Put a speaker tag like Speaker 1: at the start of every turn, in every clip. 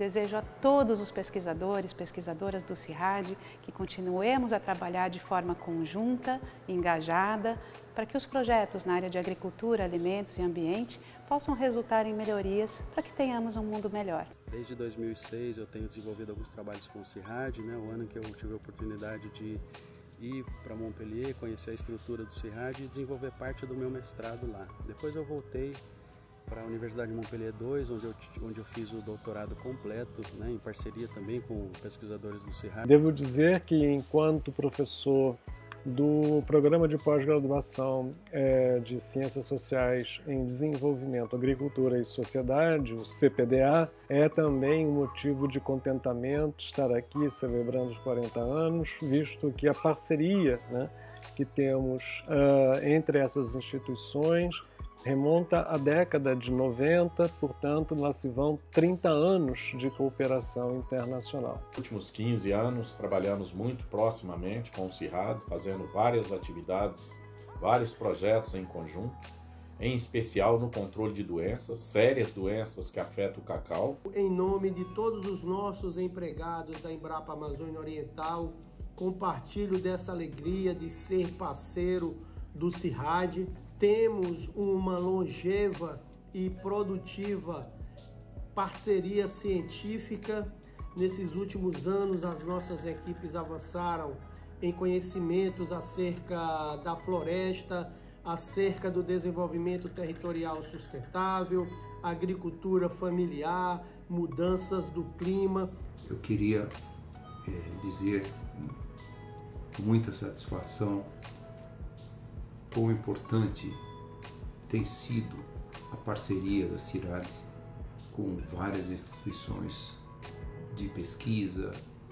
Speaker 1: Desejo a todos os pesquisadores, pesquisadoras do CIRAD que continuemos a trabalhar de forma conjunta, engajada, para que os projetos na área de agricultura, alimentos e ambiente possam resultar em melhorias para que tenhamos um mundo melhor.
Speaker 2: Desde 2006 eu tenho desenvolvido alguns trabalhos com o CIRAD, o ano que eu tive a oportunidade de ir para Montpellier, conhecer a estrutura do CIRAD e desenvolver parte do meu mestrado lá. Depois eu voltei para a Universidade de Montpellier II, onde eu fiz o doutorado completo, em parceria também com pesquisadores do CIRAD.
Speaker 3: Devo dizer que, enquanto professor do Programa de Pós-Graduação de Ciências Sociais em Desenvolvimento, Agricultura e Sociedade, o CPDA, é também um motivo de contentamento estar aqui celebrando os 40 anos, visto que a parceria que temos entre essas instituições remonta à década de 90, portanto, lá se vão 30 anos de cooperação internacional.
Speaker 4: Nos últimos 15 anos, trabalhamos muito proximamente com o CIRAD, fazendo várias atividades, vários projetos em conjunto, em especial no controle de doenças, sérias doenças que afetam o cacau.
Speaker 5: Em nome de todos os nossos empregados da Embrapa Amazônia Oriental, compartilho dessa alegria de ser parceiro do CIRAD. Temos uma longeva e produtiva parceria científica. Nesses últimos anos, as nossas equipes avançaram em conhecimentos acerca da floresta, acerca do desenvolvimento territorial sustentável, agricultura familiar, mudanças do clima.
Speaker 6: Eu queria dizer com muita satisfação quão importante tem sido a parceria da CIRAD com várias instituições de pesquisa,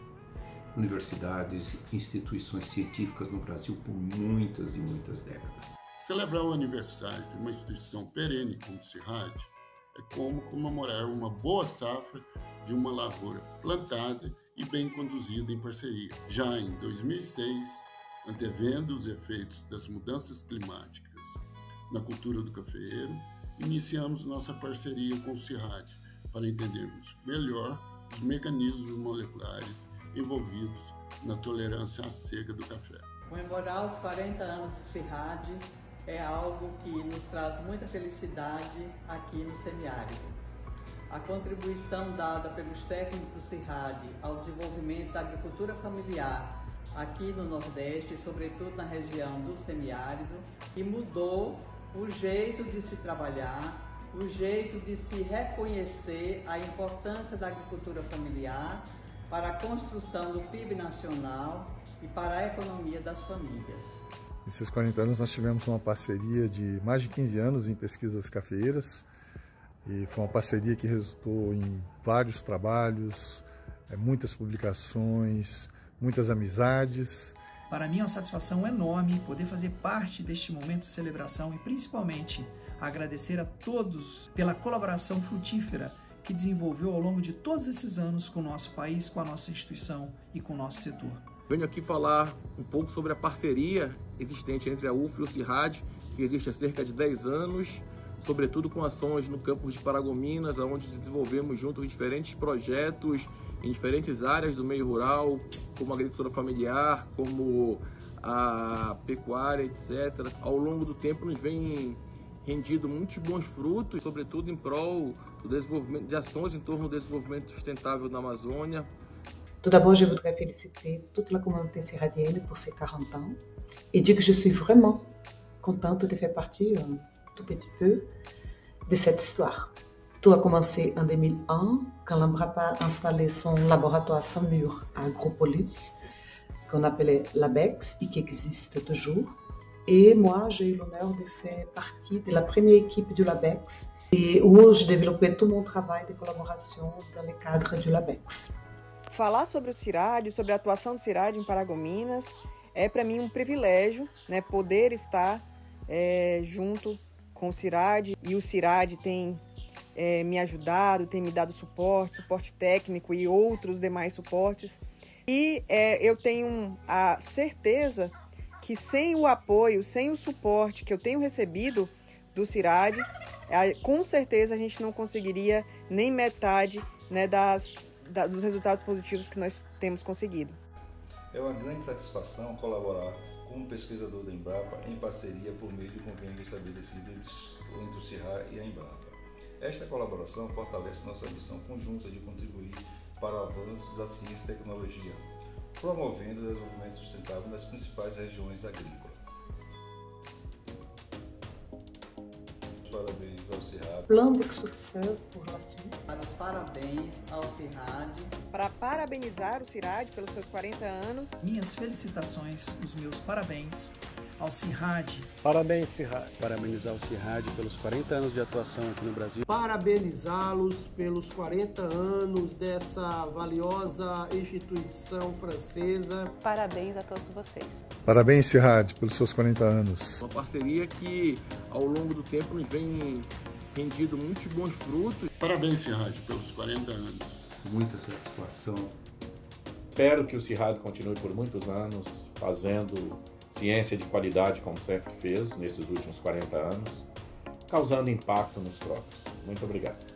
Speaker 6: universidades, instituições científicas no Brasil por muitas e muitas décadas.
Speaker 7: Celebrar o aniversário de uma instituição perene como o CIRAD é como comemorar uma boa safra de uma lavoura plantada e bem conduzida em parceria. Já em 2006, antevendo os efeitos das mudanças climáticas na cultura do cafeeiro, iniciamos nossa parceria com o CIRAD para entendermos melhor os mecanismos moleculares envolvidos na tolerância à seca do café.
Speaker 8: Comemorar os 40 anos do CIRAD é algo que nos traz muita felicidade aqui no semiárido. A contribuição dada pelos técnicos do CIRAD ao desenvolvimento da agricultura familiar aqui no Nordeste, sobretudo na região do semiárido, e mudou o jeito de se trabalhar, o jeito de se reconhecer a importância da agricultura familiar para a construção do PIB nacional e para a economia das famílias.
Speaker 9: Nesses 40 anos nós tivemos uma parceria de mais de 15 anos em pesquisas cafeeiras, e foi uma parceria que resultou em vários trabalhos, muitas publicações, muitas amizades.
Speaker 10: Para mim é uma satisfação enorme poder fazer parte deste momento de celebração e principalmente agradecer a todos pela colaboração frutífera que desenvolveu ao longo de todos esses anos com o nosso país, com a nossa instituição e com o nosso setor.
Speaker 11: Venho aqui falar um pouco sobre a parceria existente entre a UF e o CIRAD, que existe há cerca de 10 anos, sobretudo com ações no campus de Paragominas, onde desenvolvemos juntos diferentes projetos em diferentes áreas do meio rural, como a agricultura familiar, como a pecuária, etc. Ao longo do tempo nos vem rendido muitos bons frutos, sobretudo em prol do desenvolvimento de ações em torno do desenvolvimento sustentável na Amazônia.
Speaker 12: Tout d'abord, je voudrais féliciter toute la communauté ciradienne pour ses 40 ans et dire que je suis vraiment contente de faire partie un tout petit peu de cette histoire. Tout a commencé en 2001, quand l'Embrapa a installé son laboratoire sans mur à Agropolis, qu'on appelait l'ABEX et qui existe toujours. Et moi, j'ai eu l'honneur de faire partie de la première équipe du LABEX et où je développais tout mon travail de collaboration dans le cadre du LABEX.
Speaker 13: Falar sobre o CIRAD, sobre a atuação do CIRAD em Paragominas, é para mim um privilégio, poder estar junto com o CIRAD, e o CIRAD tem me ajudado, tem me dado suporte técnico e outros demais suportes. E eu tenho a certeza que sem o apoio, sem o suporte que eu tenho recebido do CIRAD, com certeza a gente não conseguiria nem metade né, dos resultados positivos que nós temos conseguido.
Speaker 14: É uma grande satisfação colaborar como pesquisador da Embrapa em parceria por meio de convênio estabelecido entre o CIRRAD e a Embrapa. Esta colaboração fortalece nossa missão conjunta de contribuir para o avanço da ciência e tecnologia, promovendo o desenvolvimento sustentável nas principais regiões agrícolas. Parabéns ao CIRRAD.
Speaker 12: Plein de succès pour la suite.
Speaker 8: Parabéns ao CIRRAD.
Speaker 13: Para parabenizar o CIRRAD pelos seus 40 anos.
Speaker 10: Minhas felicitações, os meus parabéns ao CIRRAD.
Speaker 3: Parabéns, CIRRAD.
Speaker 2: Parabenizar o CIRRAD pelos 40 anos de atuação aqui no Brasil.
Speaker 5: Parabenizá-los pelos 40 anos dessa valiosa instituição francesa.
Speaker 1: Parabéns a todos vocês.
Speaker 9: Parabéns, CIRRAD, pelos seus 40 anos.
Speaker 11: Uma parceria que, ao longo do tempo, nos vem rendido muitos bons frutos.
Speaker 7: Parabéns, CIRRAD, pelos 40 anos.
Speaker 6: Muita satisfação.
Speaker 4: Espero que o CIRRAD continue por muitos anos fazendo ciência de qualidade, como sempre fez nesses últimos 40 anos, causando impacto nos trópicos. Muito obrigado.